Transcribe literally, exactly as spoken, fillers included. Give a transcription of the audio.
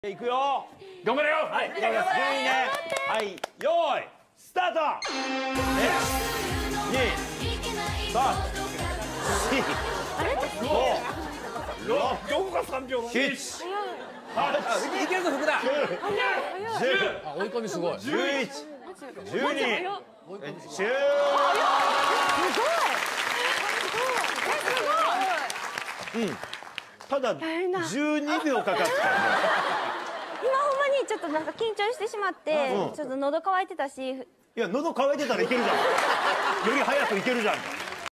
いくよ。頑張れよ。はい。順位ね。はい。用意スタート。一、二、三、四、五、六、どこが三秒。七、八、 いけるぞ福田。 十、 あ追い込みすごい。 十一、十二、十。うん。ただじゅうにびょうかかった。 今ほんまにちょっとなんか緊張してしまって、ちょっと喉乾いてたし。 いや喉乾いてたらいけるじゃん。より早くいけるじゃん。